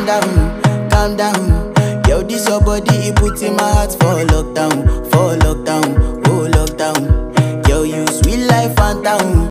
calm down. Yo, this your body, it puts in my heart for lockdown, for lockdown.